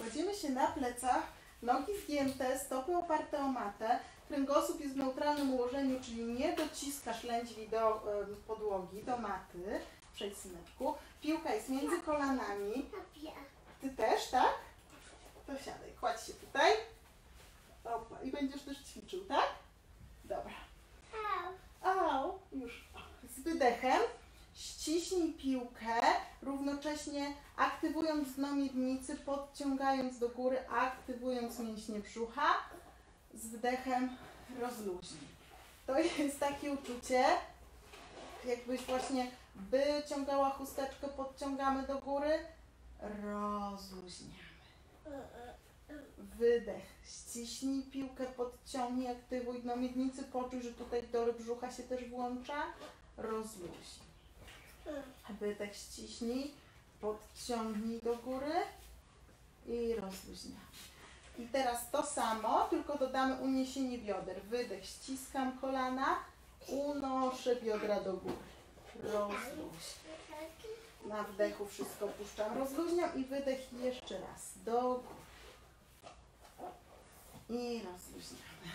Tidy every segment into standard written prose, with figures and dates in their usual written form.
Kładziemy się na plecach, nogi zgięte, stopy oparte o matę, kręgosłup jest w neutralnym ułożeniu, czyli nie dociskasz lędźwi do podłogi, do maty. Przejdź, syneczku. Piłka jest między kolanami. Ty też, tak? To siadaj, kładź się tutaj. Opa, i będziesz też ćwiczył, tak? Dobra. Au, już. Z wydechem ściśnij piłkę, równocześnie aktywując dno miednicy, podciągając do góry, aktywując mięśnie brzucha. Z wdechem rozluźnij. To jest takie uczucie, jakbyś właśnie wyciągała chusteczkę, podciągamy do góry, rozluźniamy. Wydech, ściśnij piłkę, podciągnij, aktywuj dno miednicy, poczuj, że tutaj w dole brzucha się też włącza, rozluźnij. Wydech, ściśnij, podciągnij do góry i rozluźniamy. I teraz to samo, tylko dodamy uniesienie bioder. Wydech, ściskam kolana, unoszę biodra do góry. Rozluźniam. Na wdechu wszystko puszczam, rozluźniam i wydech jeszcze raz. Do góry. I rozluźniamy.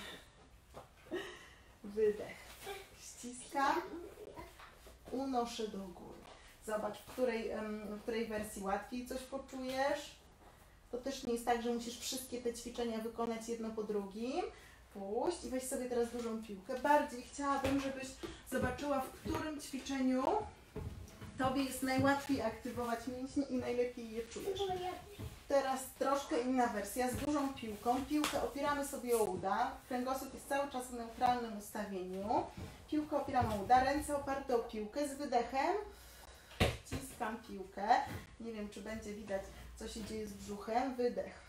Wydech. Ściskam, unoszę do góry. Zobacz, w której wersji łatwiej coś poczujesz. To też nie jest tak, że musisz wszystkie te ćwiczenia wykonać jedno po drugim. Puść i weź sobie teraz dużą piłkę. Bardziej chciałabym, żebyś zobaczyła, w którym ćwiczeniu Tobie jest najłatwiej aktywować mięśnie i najlepiej je czujesz. Teraz troszkę inna wersja z dużą piłką. Piłkę opieramy sobie o uda. Kręgosłup jest cały czas w neutralnym ustawieniu. Piłkę opieram o uda, ręce oparte o piłkę. Z wydechem wciskam piłkę. Nie wiem, czy będzie widać, co się dzieje z brzuchem. Wydech.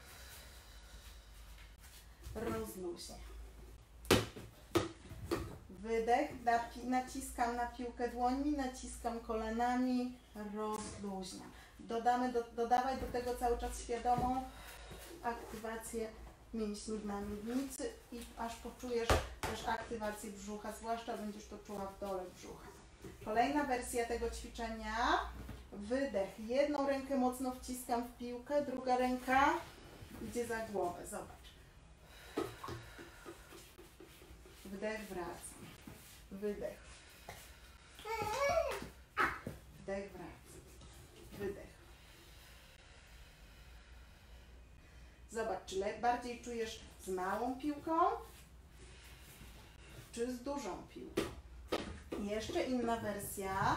Rozluźnię. Wydech. Naciskam na piłkę dłońmi, naciskam kolanami. Rozluźniam. Dodawaj do tego cały czas świadomą aktywację mięśni dna miednicy i aż poczujesz też aktywację brzucha, zwłaszcza będziesz to czuła w dole brzucha. Kolejna wersja tego ćwiczenia. Wydech. Jedną rękę mocno wciskam w piłkę, druga ręka idzie za głowę. Zobacz. Wdech, wracam. Wydech. Wdech, wracam. Wydech. Zobacz, czy bardziej czujesz z małą piłką, czy z dużą piłką. Jeszcze inna wersja.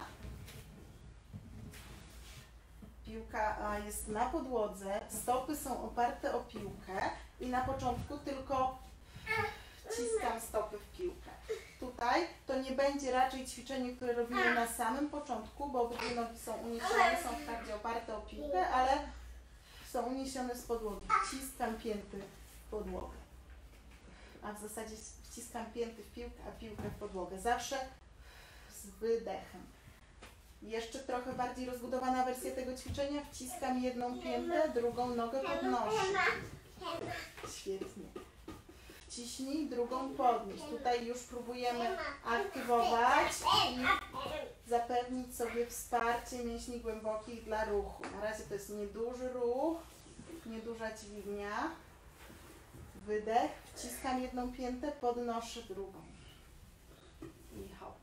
Piłka jest na podłodze, stopy są oparte o piłkę i na początku tylko wciskam stopy w piłkę. Tutaj to nie będzie raczej ćwiczenie, które robimy na samym początku, bo obydwie nogi są uniesione, są wprawdzie oparte o piłkę, ale są uniesione z podłogi. Wciskam pięty w podłogę. A w zasadzie wciskam pięty w piłkę, a piłkę w podłogę. Zawsze z wydechem. Jeszcze trochę bardziej rozbudowana wersja tego ćwiczenia. Wciskam jedną piętę, drugą nogę podnoszę. Świetnie. Wciśnij, drugą podnieś. Tutaj już próbujemy aktywować i zapewnić sobie wsparcie mięśni głębokich dla ruchu. Na razie to jest nieduży ruch, nieduża dźwignia. Wydech, wciskam jedną piętę, podnoszę drugą. I hop.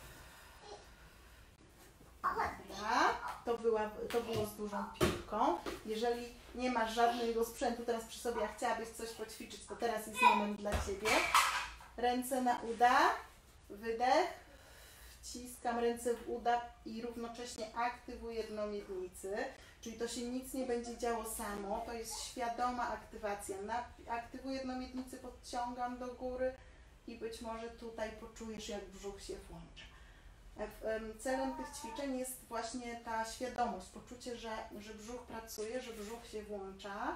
Dobra, to było z dużą piłką. Jeżeli nie masz żadnego sprzętu teraz przy sobie, a chciałabyś coś poćwiczyć, to teraz jest moment dla Ciebie. Ręce na uda, wydech, wciskam ręce w uda i równocześnie aktywuję dno miednicy, czyli to się nic nie będzie działo samo, to jest świadoma aktywacja. Aktywuję dno miednicy, podciągam do góry i być może tutaj poczujesz, jak brzuch się włącza. Celem tych ćwiczeń jest właśnie ta świadomość, poczucie, że brzuch pracuje, że brzuch się włącza.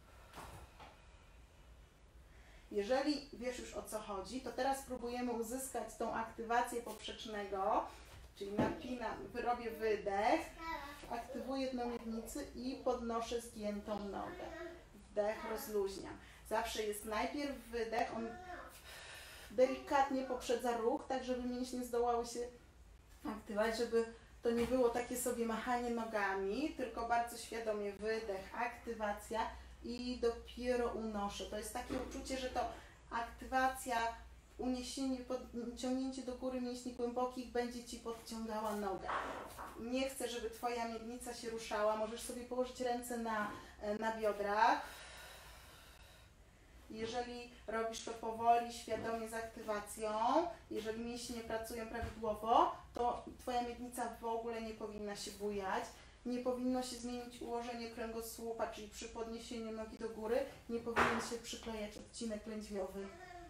Jeżeli wiesz już, o co chodzi, to teraz próbujemy uzyskać tą aktywację poprzecznego, czyli napinam, robię wydech, aktywuję dno miednicy i podnoszę zgiętą nogę. Wdech, rozluźniam. Zawsze jest najpierw wydech, on delikatnie poprzedza ruch, tak żeby mięśnie zdołały się aktywować, żeby to nie było takie sobie machanie nogami, tylko bardzo świadomie wydech, aktywacja i dopiero unoszę. To jest takie uczucie, że to aktywacja, uniesienie, ciągnięcie do góry mięśni głębokich będzie Ci podciągała nogę. Nie chcę, żeby Twoja miednica się ruszała. Możesz sobie położyć ręce na biodrach. Jeżeli robisz to powoli, świadomie z aktywacją, jeżeli mięśnie nie pracują prawidłowo, to Twoja miednica w ogóle nie powinna się bujać. Nie powinno się zmienić ułożenie kręgosłupa, czyli przy podniesieniu nogi do góry nie powinien się przyklejać odcinek lędźwiowy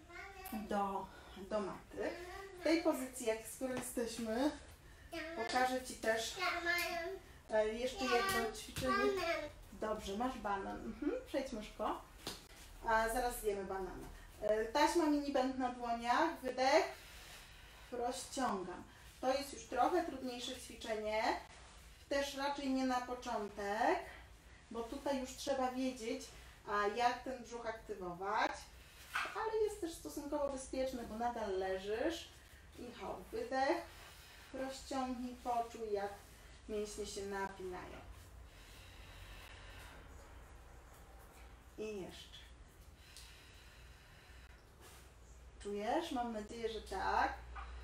do maty. W tej pozycji, z której jesteśmy, pokażę Ci też jeszcze jedno ćwiczenie. Dobrze, masz banan. Przejdź myszko. A zaraz zjemy banana. Taśma mini band na dłoniach, wydech, rozciągam. To jest już trochę trudniejsze ćwiczenie, też raczej nie na początek, bo tutaj już trzeba wiedzieć, jak ten brzuch aktywować, ale jest też stosunkowo bezpieczne, bo nadal leżysz. I hop, wydech, rozciągnij, poczuj, jak mięśnie się napinają. I jeszcze. Czujesz? Mam nadzieję, że tak.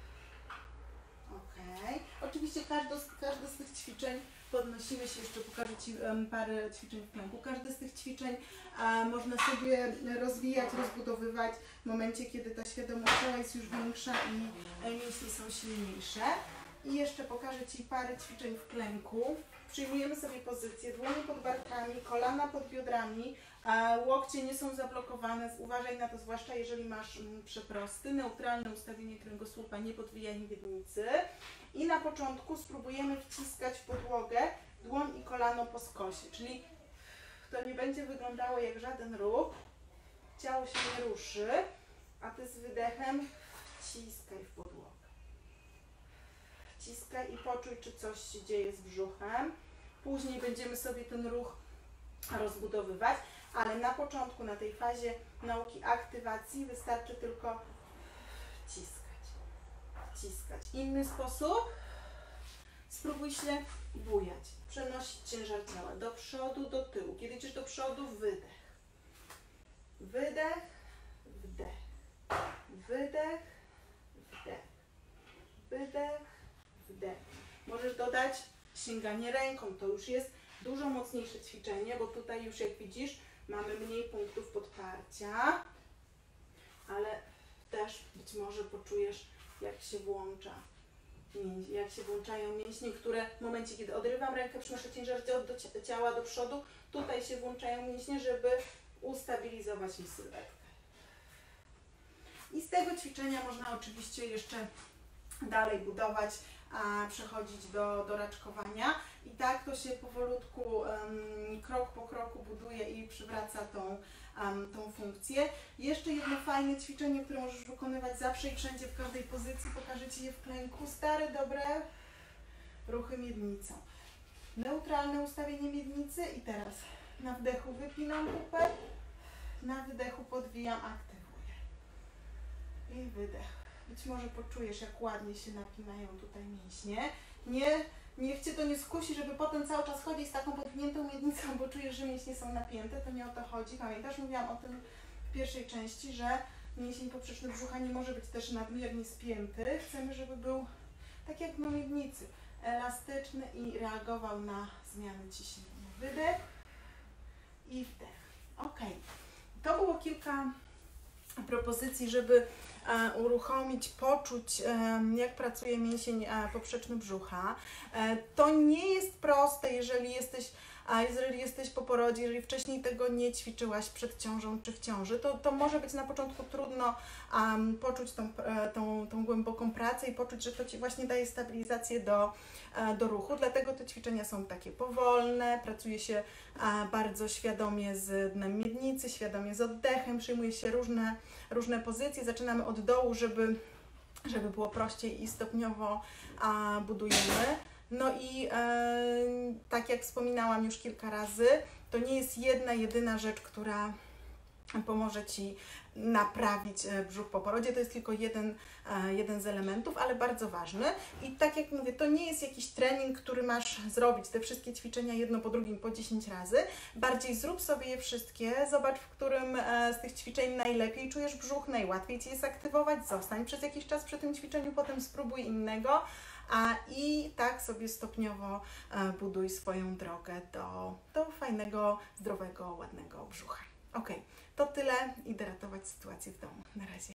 Ok. Oczywiście każde z tych ćwiczeń podnosimy się, jeszcze pokażę Ci parę ćwiczeń w planku. Każde z tych ćwiczeń można sobie rozwijać, rozbudowywać w momencie, kiedy ta świadomość ciała jest już większa i mięśnie są silniejsze. I jeszcze pokażę Ci parę ćwiczeń w klęku. Przyjmujemy sobie pozycję, dłonie pod barkami, kolana pod biodrami, łokcie nie są zablokowane, uważaj na to, zwłaszcza jeżeli masz przeprosty, neutralne ustawienie kręgosłupa, nie podwijanie miednicy. I na początku spróbujemy wciskać w podłogę dłoń i kolano po skosie, czyli to nie będzie wyglądało jak żaden ruch, ciało się nie ruszy, a Ty z wydechem wciskaj w podłogę. Wciskaj i poczuj, czy coś się dzieje z brzuchem. Później będziemy sobie ten ruch rozbudowywać, ale na początku, na tej fazie nauki aktywacji wystarczy tylko wciskać. Wciskać. Inny sposób? Spróbuj się bujać. Przenosić ciężar ciała do przodu, do tyłu. Kiedy idziesz do przodu, wydech. Wydech, wdech. Wydech, wdech. Wydech, wdech. Możesz dodać sięganie ręką. To już jest dużo mocniejsze ćwiczenie, bo tutaj już, jak widzisz, mamy mniej punktów podparcia, ale też być może poczujesz, jak się włączają mięśnie, które w momencie, kiedy odrywam rękę, przynoszę ciężar ciała do przodu, tutaj się włączają mięśnie, żeby ustabilizować mi sylwetkę. I z tego ćwiczenia można oczywiście jeszcze dalej budować, przechodzić do raczkowania i tak to się powolutku, krok po kroku buduje i przywraca tą funkcję. Jeszcze jedno fajne ćwiczenie, które możesz wykonywać zawsze i wszędzie, w każdej pozycji, pokażę Ci je w klęku. Stare, dobre ruchy miednicą. Neutralne ustawienie miednicy i teraz na wdechu wypinam pupę, na wydechu podwijam, aktywuję i wydech. Być może poczujesz, jak ładnie się napinają tutaj mięśnie. Niech Cię to nie skusi, żeby potem cały czas chodzić z taką podwiniętą miednicą, bo czujesz, że mięśnie są napięte. To nie o to chodzi. Pamiętasz, mówiłam o tym w pierwszej części, że mięsień poprzeczny brzucha nie może być też nadmiernie spięty. Chcemy, żeby był tak jak na miednicy, elastyczny i reagował na zmiany ciśnienia. Wydech i wdech. Ok. To było kilka propozycji, żeby uruchomić, poczuć, jak pracuje mięsień poprzeczny brzucha. To nie jest proste, jeżeli jesteś po porodzie, jeżeli wcześniej tego nie ćwiczyłaś przed ciążą czy w ciąży, to może być na początku trudno poczuć tą głęboką pracę i poczuć, że to Ci właśnie daje stabilizację do ruchu. Dlatego te ćwiczenia są takie powolne, pracuje się bardzo świadomie z dnem miednicy, świadomie z oddechem, przyjmuje się różne pozycje, zaczynamy od dołu, żeby było prościej i stopniowo budujemy. No i tak jak wspominałam już kilka razy, to nie jest jedna, jedyna rzecz, która pomoże Ci naprawić brzuch po porodzie. To jest tylko jeden z elementów, ale bardzo ważny. I tak jak mówię, to nie jest jakiś trening, który masz zrobić, te wszystkie ćwiczenia jedno po drugim po 10 razy. Bardziej zrób sobie je wszystkie, zobacz, w którym z tych ćwiczeń najlepiej czujesz brzuch, najłatwiej Ci jest aktywować, zostań przez jakiś czas przy tym ćwiczeniu, potem spróbuj innego. I tak sobie stopniowo buduj swoją drogę do fajnego, zdrowego, ładnego brzucha. Ok, to tyle. Idę ratować sytuację w domu. Na razie.